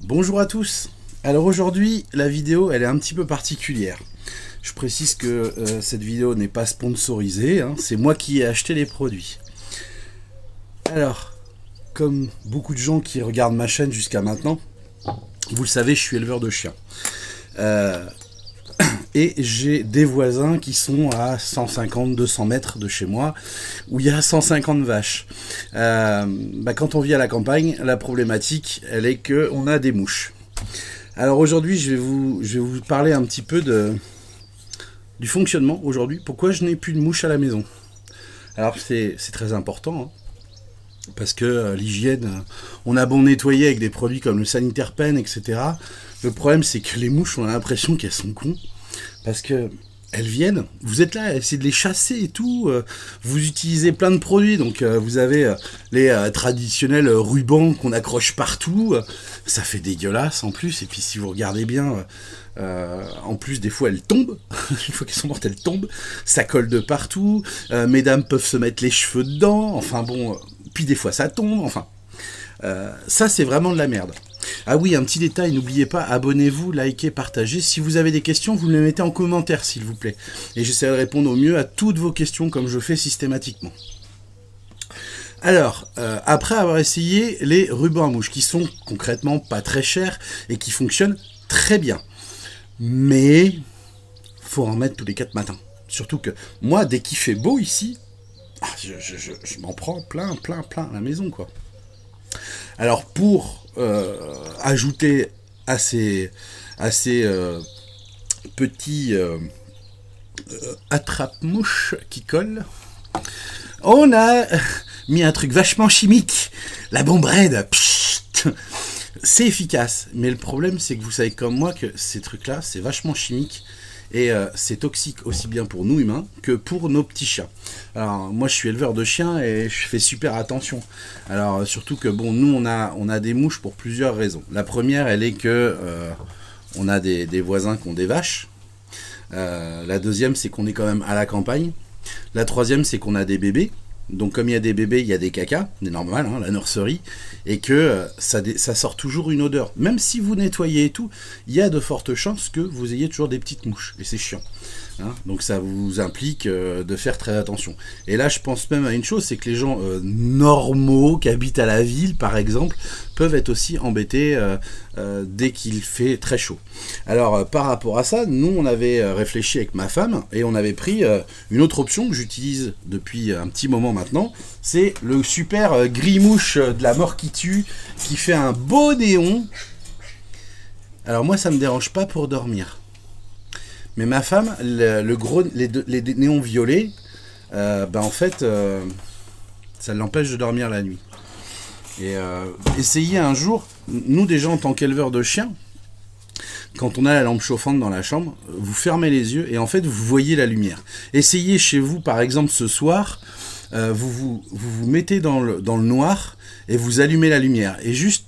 Bonjour à tous. Alors aujourd'hui, la vidéo, elle est un petit peu particulière. Je précise que cette vidéo n'est pas sponsorisée, hein, c'est moi qui ai acheté les produits. Alors, comme beaucoup de gens qui regardent ma chaîne jusqu'à maintenant, vous le savez, je suis éleveur de chiens. Et j'ai des voisins qui sont à 150-200 mètres de chez moi, où il y a 150 vaches. Quand on vit à la campagne, la problématique, elle est qu'on a des mouches. Alors aujourd'hui, je vais vous parler un petit peu du fonctionnement aujourd'hui. Pourquoi je n'ai plus de mouches à la maison? Alors c'est très important, hein, parce que l'hygiène, on a beau nettoyer avec des produits comme le Sanitaire Pen, etc. Le problème, c'est que les mouches, on a l'impression qu'elles sont cons. Parce que elles viennent, vous êtes là à essayer de les chasser et tout, vous utilisez plein de produits, donc vous avez les traditionnels rubans qu'on accroche partout, ça fait dégueulasse en plus, et puis si vous regardez bien, en plus des fois elles tombent, une fois qu'elles sont mortes elles tombent, ça colle de partout, mesdames peuvent se mettre les cheveux dedans, enfin bon, puis des fois ça tombe, enfin, ça c'est vraiment de la merde. Ah oui, un petit détail, n'oubliez pas, abonnez-vous, likez, partagez. Si vous avez des questions, vous me les mettez en commentaire, s'il vous plaît. Et j'essaierai de répondre au mieux à toutes vos questions, comme je fais systématiquement. Alors, après avoir essayé les rubans à mouches, qui sont concrètement pas très chers et qui fonctionnent très bien. Mais, faut en mettre tous les 4 matins. Surtout que, moi, dès qu'il fait beau ici, je m'en prends plein à la maison, quoi. Alors, pour ajouter à ces petits attrape-mouches qui collent, on a mis un truc vachement chimique, la bombe raide. C'est efficace, mais le problème c'est que vous savez comme moi que ces trucs là c'est vachement chimique et c'est toxique aussi bien pour nous humains que pour nos petits chiens. Alors moi je suis éleveur de chiens et je fais super attention. Alors surtout que bon, nous on a des mouches pour plusieurs raisons. La première, elle est que on a des voisins qui ont des vaches. La deuxième, c'est qu'on est quand même à la campagne. La troisième, c'est qu'on a des bébés. Donc comme il y a des bébés, il y a des cacas, c'est normal, hein, la nurserie, et que ça sort toujours une odeur. Même si vous nettoyez et tout, il y a de fortes chances que vous ayez toujours des petites mouches, et c'est chiant. Hein, donc ça vous implique de faire très attention. Et là je pense même à une chose, c'est que les gens normaux qui habitent à la ville par exemple peuvent être aussi embêtés dès qu'il fait très chaud. Alors par rapport à ça, nous on avait réfléchi avec ma femme et on avait pris une autre option que j'utilise depuis un petit moment maintenant, c'est le super gris-mouche de la mort qui tue, qui fait un beau néon. Alors moi ça me dérange pas pour dormir. Mais ma femme, les néons violets, en fait, ça l'empêche de dormir la nuit. Et essayez un jour, nous déjà en tant qu'éleveurs de chiens, quand on a la lampe chauffante dans la chambre, vous fermez les yeux et en fait vous voyez la lumière. Essayez chez vous, par exemple ce soir, vous mettez dans le noir et vous allumez la lumière. Et juste,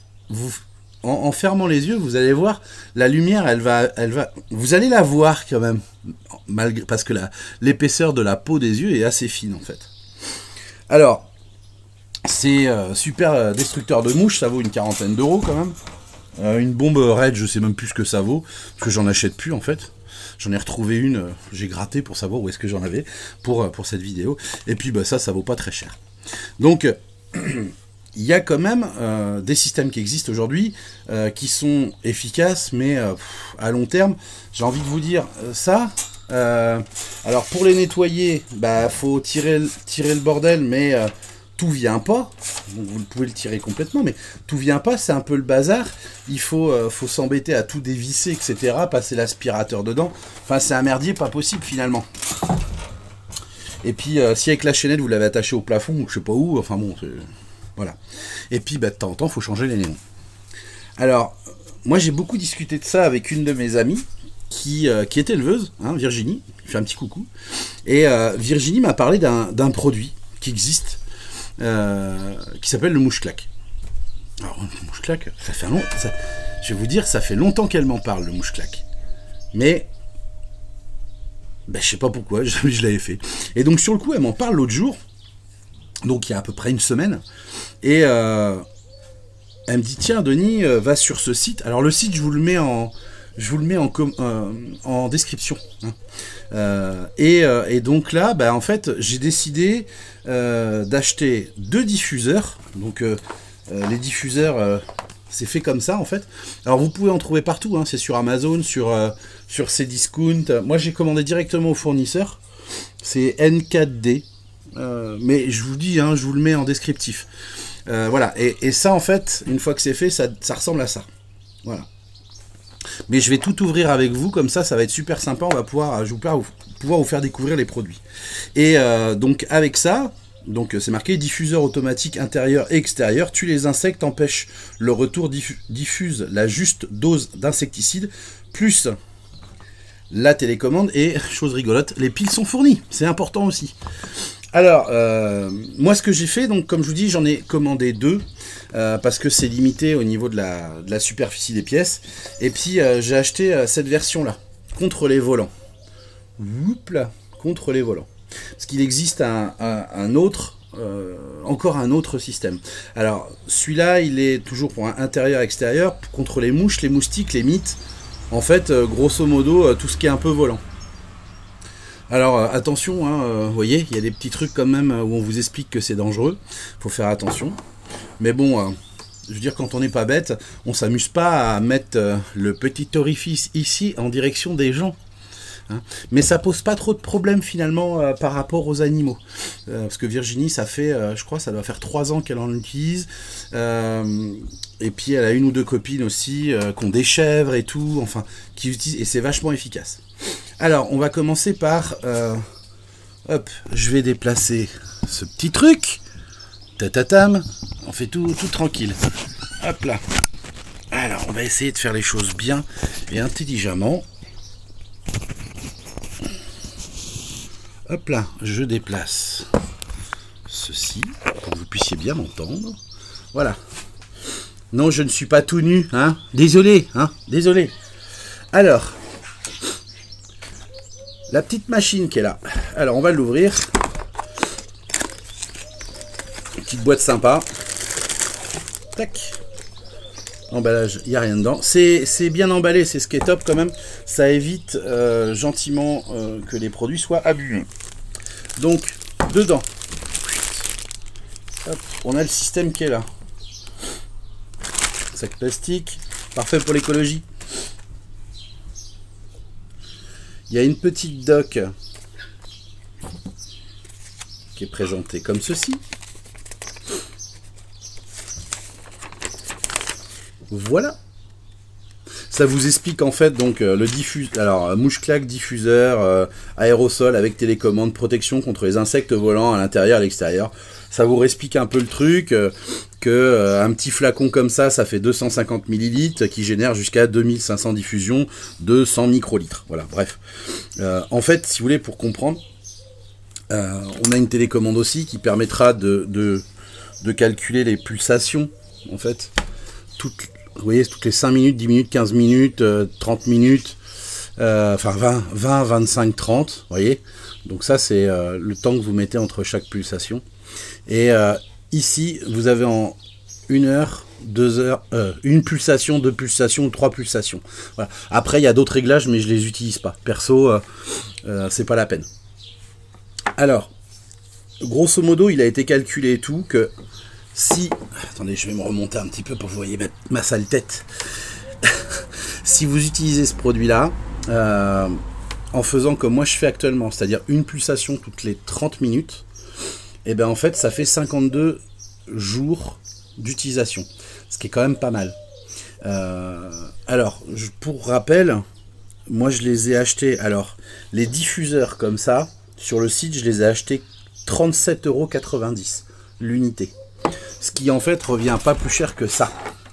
en fermant les yeux, vous allez voir, la lumière, elle va, vous allez la voir quand même, parce que l'épaisseur de la peau des yeux est assez fine en fait. Alors, c'est super destructeur de mouches, ça vaut une 40aine d'euros quand même. Une bombe raide, je sais même plus ce que ça vaut, parce que j'en achète plus en fait. J'en ai retrouvé une, j'ai gratté pour savoir où est-ce que j'en avais pour cette vidéo. Et puis ça vaut pas très cher. Donc, il y a quand même des systèmes qui existent aujourd'hui qui sont efficaces, mais à long terme, j'ai envie de vous dire ça. Alors pour les nettoyer, faut tirer le bordel, mais tout vient pas. Donc vous pouvez le tirer complètement, mais tout vient pas, c'est un peu le bazar. Il faut s'embêter à tout dévisser, etc. Passer l'aspirateur dedans. Enfin, c'est un merdier pas possible finalement. Et puis si avec la chaînette vous l'avez attaché au plafond, ou je sais pas où, enfin bon, voilà. Et puis de temps en temps, il faut changer les néons. Alors, moi j'ai beaucoup discuté de ça avec une de mes amies qui est éleveuse, hein, Virginie, je fais un petit coucou. Et Virginie m'a parlé d'un produit qui existe, qui s'appelle le mouche-claque. Alors, le mouche-claque, ça fait je vais vous dire, ça fait longtemps qu'elle m'en parle, le mouche-claque. Mais je sais pas pourquoi, je l'avais fait. Et donc sur le coup, elle m'en parle l'autre jour, donc il y a à peu près une semaine, et Elle me dit, tiens, Denis, va sur ce site. Alors, le site, je vous le mets en description. Hein. Et donc là, bah, en fait, j'ai décidé d'acheter 2 diffuseurs. Donc, les diffuseurs, c'est fait comme ça, en fait. Alors, vous pouvez en trouver partout. Hein. C'est sur Amazon, sur Cdiscount. Moi, j'ai commandé directement au fournisseur. C'est N4D. Mais je vous dis, hein, je vous le mets en descriptif. Voilà. Et ça, en fait, une fois que c'est fait, ça ressemble à ça. Voilà. Mais je vais tout ouvrir avec vous, comme ça va être super sympa, on va pouvoir vous faire découvrir les produits. Et donc avec ça, donc c'est marqué diffuseur automatique intérieur et extérieur, tue les insectes, empêche le retour, diffuse la juste dose d'insecticide, plus la télécommande, et chose rigolote, les piles sont fournies, c'est important aussi. Alors, moi ce que j'ai fait, donc comme je vous dis, j'en ai commandé 2, parce que c'est limité au niveau de la superficie des pièces. Et puis j'ai acheté cette version-là, contre les volants. Oups là, contre les volants. Parce qu'il existe encore un autre système. Alors, celui-là, il est toujours pour un intérieur-extérieur, contre les mouches, les moustiques, les mites. En fait, grosso modo, tout ce qui est un peu volant. Alors attention, hein, vous voyez, il y a des petits trucs quand même où on vous explique que c'est dangereux. Faut faire attention. Mais bon, je veux dire, quand on n'est pas bête, on s'amuse pas à mettre le petit orifice ici en direction des gens. Hein. Mais ça pose pas trop de problèmes finalement par rapport aux animaux. Parce que Virginie, ça fait, je crois, ça doit faire 3 ans qu'elle en utilise. Et puis elle a 1 ou 2 copines aussi qui ont des chèvres et tout, enfin, qui utilisent, et c'est vachement efficace. Alors, on va commencer par... hop, je vais déplacer ce petit truc. Tatatam. On fait tout tranquille. Hop là. Alors, on va essayer de faire les choses bien et intelligemment. Hop là, je déplace ceci pour que vous puissiez bien m'entendre. Voilà. Non, je ne suis pas tout nu, hein. Désolé, hein. Désolé. Alors... la petite machine qui est là. Alors, on va l'ouvrir. Petite boîte sympa. Tac. Emballage, il n'y a rien dedans. C'est bien emballé, c'est ce qui est top quand même. Ça évite gentiment que les produits soient abîmés. Donc, dedans, hop, on a le système qui est là. Sac plastique, parfait pour l'écologie. Il y a une petite dock qui est présentée comme ceci. Voilà. Ça vous explique en fait donc le diffuseur, alors mouche-claque, diffuseur, aérosol avec télécommande, protection contre les insectes volants à l'intérieur et à l'extérieur. Ça vous explique un peu le truc, que un petit flacon comme ça fait 250 ml qui génère jusqu'à 2500 diffusions de 100 microlitres. Voilà, bref. En fait, si vous voulez, pour comprendre, on a une télécommande aussi qui permettra de calculer les pulsations, en fait. Vous voyez, toutes les 5 minutes, 10 minutes, 15 minutes, 30 minutes, enfin 20, 25, 30, vous voyez. Donc ça, c'est le temps que vous mettez entre chaque pulsation. Et ici, vous avez en 1 heure, 2 heures, 1 pulsation, 2 pulsations, 3 pulsations. Voilà. Après, il y a d'autres réglages, mais je les utilise pas. Perso, c'est pas la peine. Alors, grosso modo, il a été calculé et tout que si... Attendez, je vais me remonter un petit peu pour que vous voyez ma sale tête. Si vous utilisez ce produit-là, en faisant comme moi je fais actuellement, c'est-à-dire 1 pulsation toutes les 30 minutes, et bien en fait ça fait 52 jours d'utilisation, ce qui est quand même pas mal. Alors, pour rappel, moi je les ai achetés, alors les diffuseurs comme ça, sur le site je les ai achetés 37,90 € l'unité. Ce qui en fait revient pas plus cher que ça.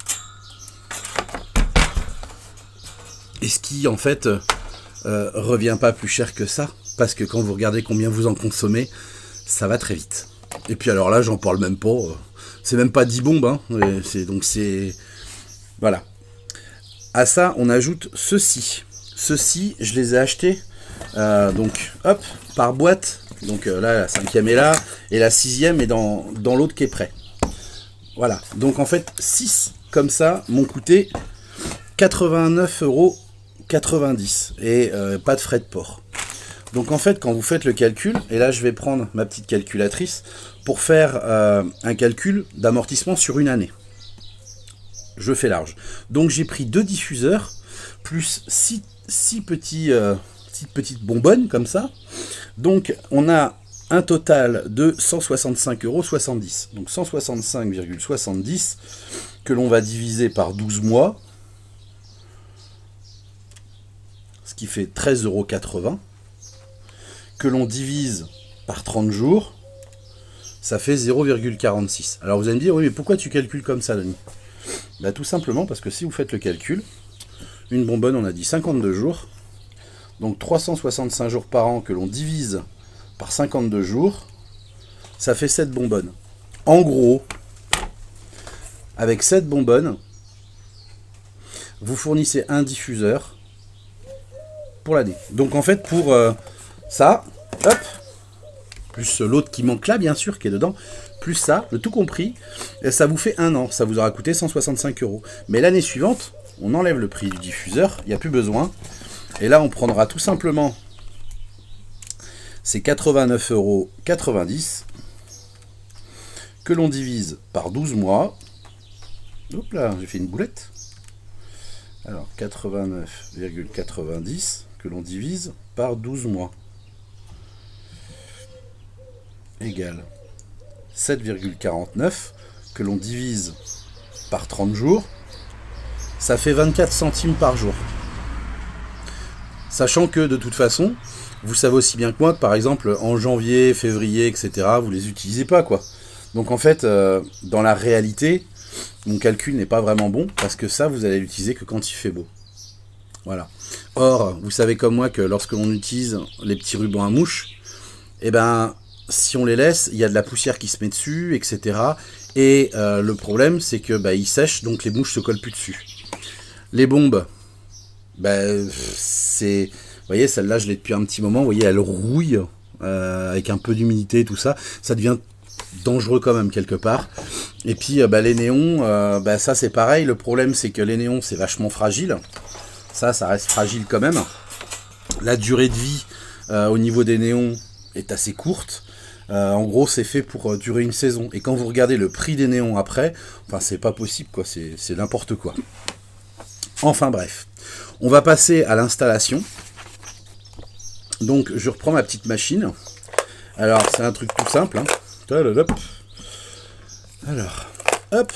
Et ce qui en fait revient pas plus cher que ça, parce que quand vous regardez combien vous en consommez, ça va très vite. Et puis alors là, j'en parle même pas. C'est même pas 10 bombes, hein. Donc c'est... Voilà. À ça, on ajoute ceci. Ceci, je les ai achetés, donc, hop, par boîte. Donc là, la 5e est là, et la 6e est dans l'autre qui est prêt. Voilà. Donc en fait, 6 comme ça m'ont coûté 89,90 € et pas de frais de port. Donc en fait, quand vous faites le calcul, et là je vais prendre ma petite calculatrice pour faire un calcul d'amortissement sur une année. Je fais large. Donc j'ai pris 2 diffuseurs, plus 6 petites bonbonnes comme ça. Donc on a un total de 165,70 €. Donc 165,70 que l'on va diviser par 12 mois. Ce qui fait 13,80 €. Que l'on divise par 30 jours. Ça fait 0,46. Alors vous allez me dire, oui mais pourquoi tu calcules comme ça, Denis? Bah, tout simplement parce que si vous faites le calcul, une bonbonne, on a dit 52 jours, donc 365 jours par an que l'on divise par 52 jours, ça fait 7 bonbonnes. En gros, avec 7 bonbonnes, vous fournissez un diffuseur pour l'année. Donc en fait, pour ça, hop, plus l'autre qui manque là, bien sûr, qui est dedans, plus ça, le tout compris, ça vous fait 1 an. Ça vous aura coûté 165 €. Mais l'année suivante, on enlève le prix du diffuseur, il n'y a plus besoin. Et là, on prendra tout simplement ces 89,90 € que l'on divise par 12 mois. Hop là, j'ai fait une boulette. Alors, 89,90 € que l'on divise par 12 mois. Égale 7,49 que l'on divise par 30 jours, ça fait 24 centimes par jour. Sachant que de toute façon, vous savez aussi bien que moi que par exemple en janvier, février, etc., vous les utilisez pas quoi. Donc en fait, dans la réalité, mon calcul n'est pas vraiment bon parce que ça, vous allez l'utiliser que quand il fait beau. Voilà. Or, vous savez comme moi que lorsque l'on utilise les petits rubans à mouche, eh ben si on les laisse, il y a de la poussière qui se met dessus, etc. Et le problème, c'est que ils sèchent, donc les mouches se collent plus dessus. Les bombes, c'est... Vous voyez, celle-là, je l'ai depuis un petit moment. Vous voyez, elle rouille avec un peu d'humidité, tout ça. Ça devient dangereux quand même, quelque part. Et puis, les néons, ça, c'est pareil. Le problème, c'est que les néons, c'est vachement fragile. Ça reste fragile quand même. La durée de vie au niveau des néons est assez courte. En gros, c'est fait pour durer une saison. Et quand vous regardez le prix des néons après, enfin, c'est pas possible, quoi. C'est n'importe quoi. Enfin, bref. On va passer à l'installation. Donc, je reprends ma petite machine. Alors, c'est un truc tout simple. Hein. Alors, hop.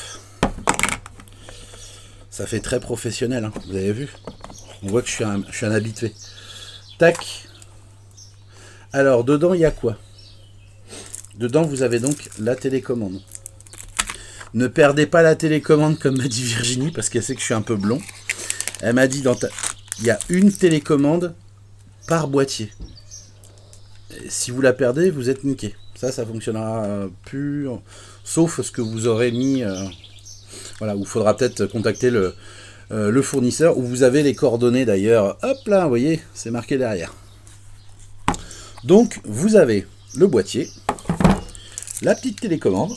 Ça fait très professionnel, hein. Vous avez vu? On voit que je suis un habitué. Tac. Alors, dedans, il y a quoi? Dedans, vous avez donc la télécommande. Ne perdez pas la télécommande, comme m'a dit Virginie, parce qu'elle sait que je suis un peu blond. Elle m'a dit, il y a une télécommande par boîtier. Et si vous la perdez, vous êtes niqué. Ça fonctionnera plus, sauf ce que vous aurez mis... voilà, il faudra peut-être contacter le fournisseur, où vous avez les coordonnées d'ailleurs. Hop là, vous voyez, c'est marqué derrière. Donc, vous avez le boîtier, la petite télécommande,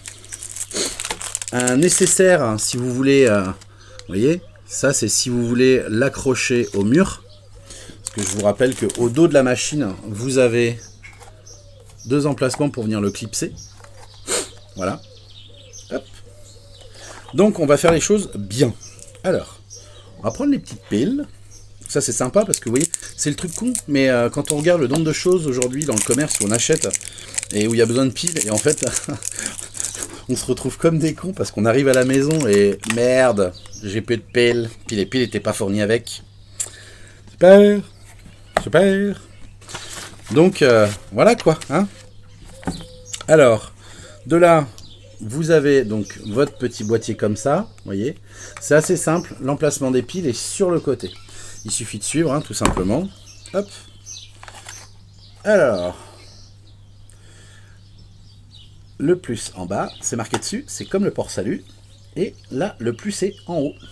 un nécessaire, hein, si vous voulez, vous voyez, ça c'est si vous voulez l'accrocher au mur, parce que je vous rappelle qu'au dos de la machine, vous avez 2 emplacements pour venir le clipser. Voilà. Hop. Donc on va faire les choses bien. Alors, on va prendre les petites piles. Ça c'est sympa parce que vous voyez, c'est le truc con, mais quand on regarde le nombre de choses aujourd'hui dans le commerce où on achète et où il y a besoin de piles, et en fait on se retrouve comme des cons parce qu'on arrive à la maison et merde, j'ai plus de piles, puis les piles n'étaient pas fournies avec. Super, super. Donc voilà quoi, hein. Alors, de là, vous avez donc votre petit boîtier comme ça, vous voyez. C'est assez simple, l'emplacement des piles est sur le côté. Il suffit de suivre, hein, tout simplement. Hop. Alors, le plus en bas, c'est marqué dessus, c'est comme le port salut. Et là, le plus est en haut.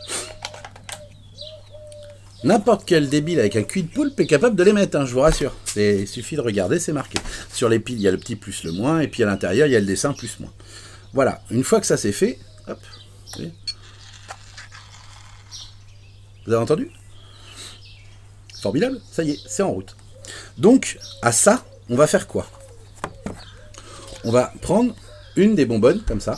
N'importe quel débile avec un cul de poulpe est capable de les mettre, hein, je vous rassure. Il suffit de regarder, c'est marqué. Sur les piles, il y a le petit plus, le moins, et puis à l'intérieur, il y a le dessin plus, moins. Voilà, une fois que ça c'est fait, hop, Vous avez entendu? Formidable, ça y est, c'est en route. Donc, à ça, on va faire quoi? On va prendre une des bonbonnes, comme ça.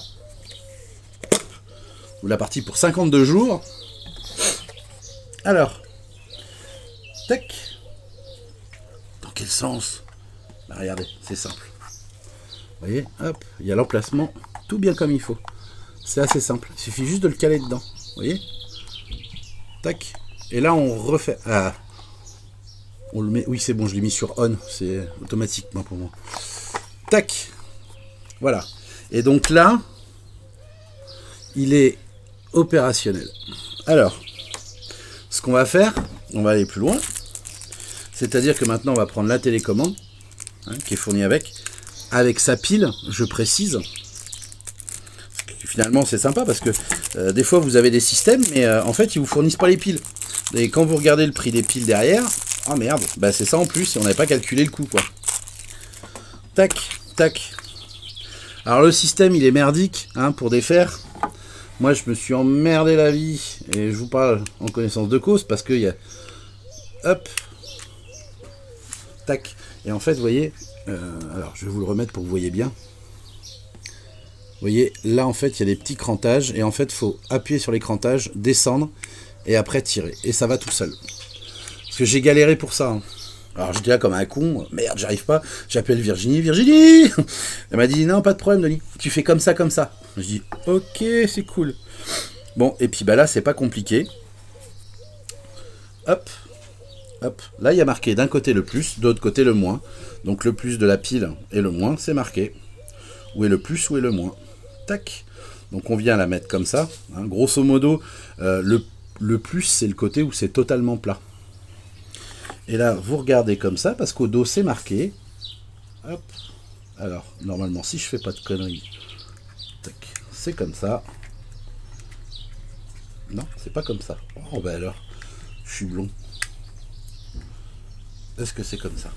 Ou la partie pour 52 jours. Alors, tac. Dans quel sens? Bah, regardez, c'est simple. Vous voyez, hop, il y a l'emplacement, tout bien comme il faut. C'est assez simple, il suffit juste de le caler dedans. Vous voyez? Tac. Et là, on refait... Ah, on le met... Oui, c'est bon, je l'ai mis sur on, c'est automatiquement pour moi. Tac. Voilà. Et donc là, il est opérationnel. Alors, ce qu'on va faire, on va aller plus loin. C'est-à-dire que maintenant, on va prendre la télécommande, hein, qui est fournie avec sa pile, je précise. Finalement, c'est sympa parce que des fois, vous avez des systèmes, mais en fait, ils vous fournissent pas les piles. Et quand vous regardez le prix des piles derrière, ah merde, bah c'est ça en plus, et on n'avait pas calculé le coût, quoi. Tac, tac. Alors le système, il est merdique, hein, pour défaire. Moi, je me suis emmerdé la vie, et je vous parle en connaissance de cause, parce qu'il y a... Hop. Tac. Et en fait, vous voyez... alors, je vais vous le remettre pour que vous voyez bien. Vous voyez, là, en fait, il y a des petits crantages, et en fait, il faut appuyer sur les crantages, descendre, et après tirer. Et ça va tout seul. Parce que j'ai galéré pour ça, hein. Alors j'étais là comme un con, merde, j'arrive pas, j'appelle Virginie, Virginie. Elle m'a dit, non, pas de problème, Denis, tu fais comme ça, comme ça. Je dis, ok, c'est cool. Bon, et puis bah là, c'est pas compliqué. Hop, hop, là, il y a marqué d'un côté le plus, de l'autre côté le moins. Donc le plus de la pile et le moins, c'est marqué. Où est le plus, où est le moins. Tac. Donc on vient la mettre comme ça, hein. Grosso modo, le plus, c'est le côté où c'est totalement plat. Et là, vous regardez comme ça, parce qu'au dos, c'est marqué. Hop. Alors, normalement, si je fais pas de conneries, c'est comme ça. Non, c'est pas comme ça. Oh, ben alors, je suis blond. Est-ce que c'est comme ça?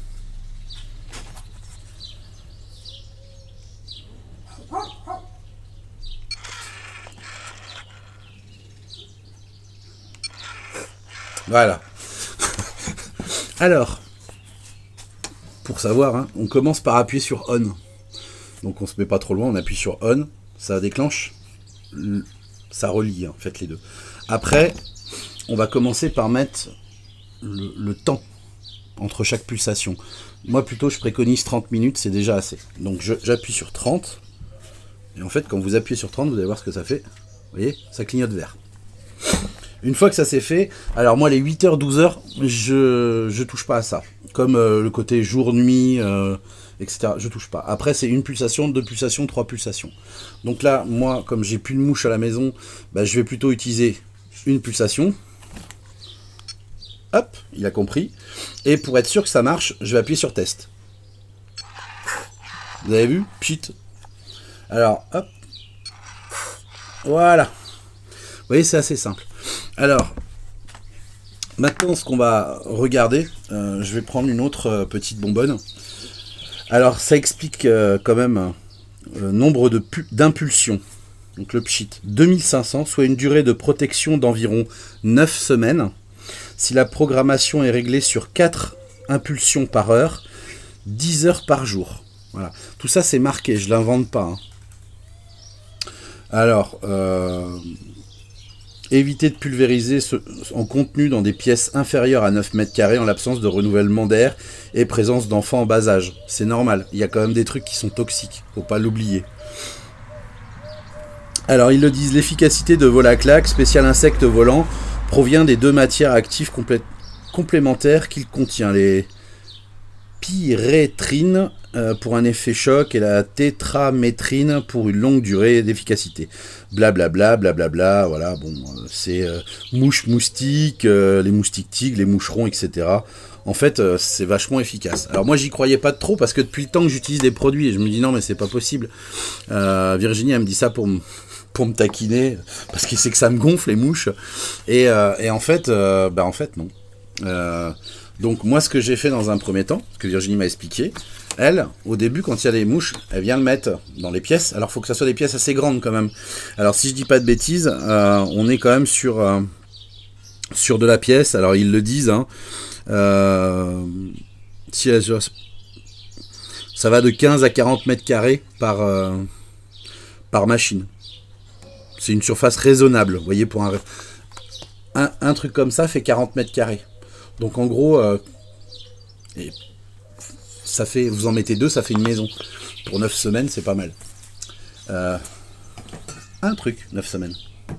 Voilà. Alors, pour savoir, hein, on commence par appuyer sur on. Donc on se met pas trop loin, on appuie sur on, ça déclenche, ça relie en fait les deux. Après, on va commencer par mettre le temps entre chaque pulsation. Moi plutôt je préconise 30 minutes, c'est déjà assez. Donc j'appuie sur 30, et en fait quand vous appuyez sur 30, vous allez voir ce que ça fait. Vous voyez, ça clignote vert. Une fois que ça c'est fait, alors moi les 8h, 12h, je touche pas à ça. Comme le côté jour-nuit, etc. Je touche pas. Après c'est une pulsation, 2 pulsations, 3 pulsations. Donc là, moi, comme j'ai plus de mouches à la maison, bah, je vais plutôt utiliser une pulsation. Hop, il a compris. Et pour être sûr que ça marche, je vais appuyer sur test. Vous avez vu? Pchit. Alors, hop. Voilà. Vous voyez, c'est assez simple. Alors, maintenant, ce qu'on va regarder, je vais prendre une autre petite bonbonne. Alors, ça explique quand même nombre d'impulsions. Donc, le pchit, 2500, soit une durée de protection d'environ 9 semaines. Si la programmation est réglée sur 4 impulsions par heure, 10 heures par jour. Voilà. Tout ça, c'est marqué, je ne l'invente pas, hein. Alors, éviter de pulvériser en contenu dans des pièces inférieures à 9 mètres carrés en l'absence de renouvellement d'air et présence d'enfants en bas âge. C'est normal, il y a quand même des trucs qui sont toxiques, faut pas l'oublier. Alors ils le disent, l'efficacité de Volaclac, spécial insecte volant, provient des 2 matières actives complémentaires qu'il contient, les pyrétrines pour un effet choc et la tétramétrine pour une longue durée d'efficacité. Blablabla, blablabla, voilà, bon, c'est mouches moustiques, les moustiques tigres, les moucherons, etc. En fait, c'est vachement efficace. Alors moi, j'y croyais pas trop parce que depuis le temps que j'utilise des produits, et je me dis non, mais c'est pas possible. Virginie, elle me dit ça pour me taquiner, parce qu'il sait que ça me gonfle les mouches. Et en fait, non. Donc moi, ce que j'ai fait dans un premier temps, ce que Virginie m'a expliqué, elle, au début, quand il y a des mouches, elle vient le mettre dans les pièces. Alors, il faut que ça soit des pièces assez grandes quand même. Alors, si je dis pas de bêtises, on est quand même sur sur de la pièce. Alors ils le disent, hein, ça va de 15 à 40 mètres carrés par machine. C'est une surface raisonnable. Vous voyez, pour un truc comme ça fait 40 mètres carrés. Donc en gros, ça fait, vous en mettez deux, ça fait une maison. Pour 9 semaines, c'est pas mal. Un truc, 9 semaines.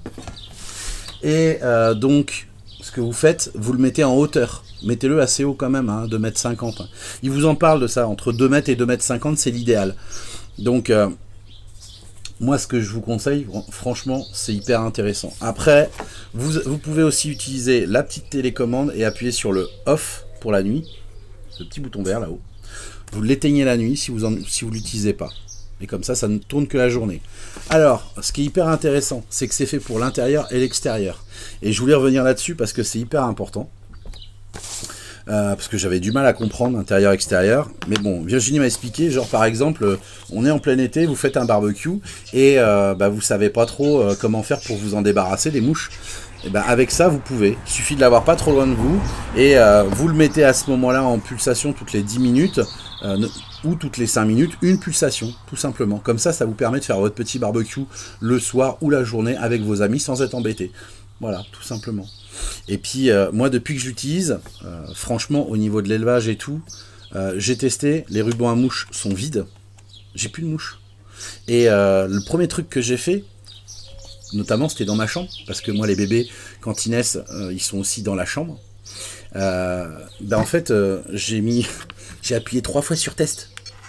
Et donc, ce que vous faites, vous le mettez en hauteur. Mettez-le assez haut quand même, hein, 2,50 m. Il vous en parle de ça, entre 2 mètres et 2,50 m, c'est l'idéal. Donc, moi, ce que je vous conseille, franchement, c'est hyper intéressant. Après, vous pouvez aussi utiliser la petite télécommande et appuyer sur le off pour la nuit. Le petit bouton vert là-haut. Vous l'éteignez la nuit si vous ne l'utilisez pas. Et comme ça ne tourne que la journée. Alors, ce qui est hyper intéressant, c'est que c'est fait pour l'intérieur et l'extérieur. Et je voulais revenir là-dessus parce que c'est hyper important. Parce que j'avais du mal à comprendre intérieur-extérieur. Mais bon, Virginie m'a expliqué, genre par exemple, on est en plein été, vous faites un barbecue, et vous savez pas trop comment faire pour vous en débarrasser des mouches. Et ben avec ça, vous pouvez. Il suffit de l'avoir pas trop loin de vous, et vous le mettez à ce moment-là en pulsation toutes les 10 minutes, ou toutes les 5 minutes, une pulsation, tout simplement. Comme ça, ça vous permet de faire votre petit barbecue le soir ou la journée avec vos amis sans être embêté. Voilà, tout simplement. Et puis, moi, depuis que je l'utilise, franchement, au niveau de l'élevage et tout, j'ai testé, les rubans à mouches sont vides. J'ai plus de mouches. Et le premier truc que j'ai fait, notamment, c'était dans ma chambre, parce que moi, les bébés, quand ils naissent, ils sont aussi dans la chambre. En fait, j'ai appuyé 3 fois sur test.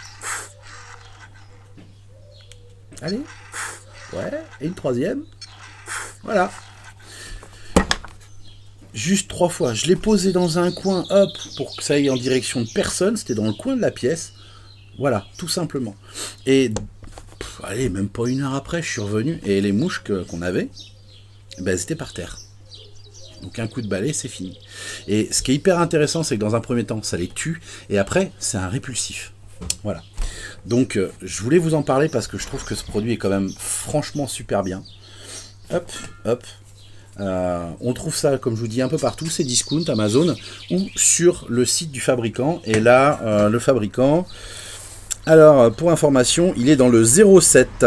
Allez. Ouais, et une troisième. Voilà. Juste 3 fois. Je l'ai posé dans un coin, hop, pour que ça aille en direction de personne. C'était dans le coin de la pièce. Voilà, tout simplement. Et, allez, même pas 1 heure après, je suis revenu. Et les mouches qu'on avait, elles étaient par terre. Donc un coup de balai, c'est fini. Et ce qui est hyper intéressant, c'est que dans un premier temps, ça les tue. Et après, c'est un répulsif. Voilà. Donc, je voulais vous en parler parce que je trouve que ce produit est quand même franchement super bien. Hop, hop. On trouve ça, comme je vous dis, un peu partout. C'est Discount, Amazon, ou sur le site du fabricant. Et là, le fabricant... Alors, pour information, il est dans le 07.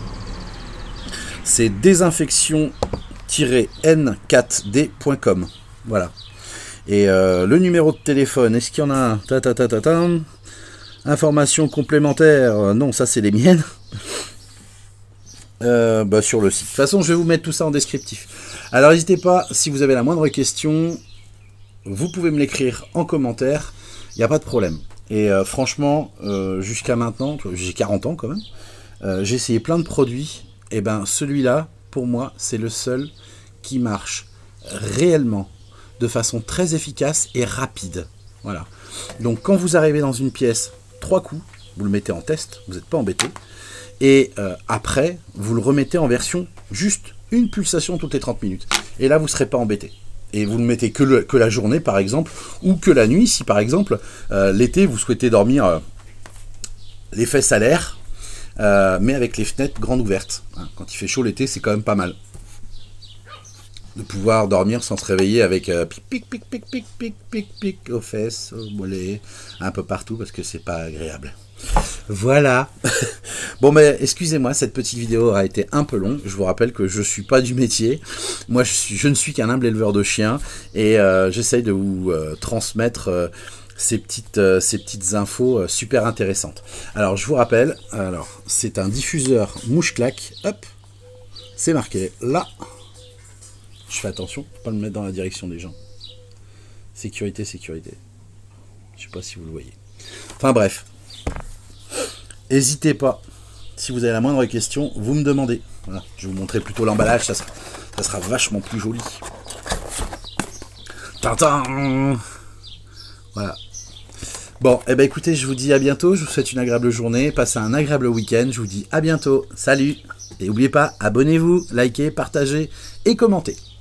C'est désinfection-n4d.com. Voilà. Et le numéro de téléphone, est-ce qu'il y en a un? Informations complémentaires, non, ça c'est les miennes. Sur le site. De toute façon, je vais vous mettre tout ça en descriptif. Alors n'hésitez pas, si vous avez la moindre question, vous pouvez me l'écrire en commentaire, il n'y a pas de problème. Et franchement, jusqu'à maintenant, j'ai 40 ans quand même, j'ai essayé plein de produits, et celui-là, pour moi, c'est le seul qui marche réellement, de façon très efficace et rapide. Voilà. Donc quand vous arrivez dans une pièce, 3 coups, vous le mettez en test, vous n'êtes pas embêté. Et après, vous le remettez en version juste une pulsation toutes les 30 minutes. Et là, vous ne serez pas embêté. Et vous ne mettez que la journée, par exemple, ou que la nuit, si par exemple, l'été, vous souhaitez dormir les fesses à l'air, mais avec les fenêtres grandes ouvertes. Hein, quand il fait chaud l'été, c'est quand même pas mal. De pouvoir dormir sans se réveiller avec pic, pic, pic, pic, pic, pic, pic, pic, aux fesses, aux mollets, un peu partout, parce que c'est pas agréable. Voilà. Bon, mais excusez-moi, cette petite vidéo a été un peu longue. Je vous rappelle que je suis pas du métier. Moi, je ne suis qu'un humble éleveur de chiens et j'essaye de vous transmettre ces petites infos super intéressantes. Alors, je vous rappelle, c'est un diffuseur mouche-claque. Hop, c'est marqué là. Je fais attention, pour pas le mettre dans la direction des gens. Sécurité, sécurité. Je sais pas si vous le voyez. Enfin bref. N'hésitez pas, si vous avez la moindre question, vous me demandez. Voilà, je vais vous montrer plutôt l'emballage, ça sera vachement plus joli. Tintin. Voilà. Bon, écoutez, je vous dis à bientôt, je vous souhaite une agréable journée, passez un agréable week-end, je vous dis à bientôt, salut. Et n'oubliez pas, abonnez-vous, likez, partagez et commentez.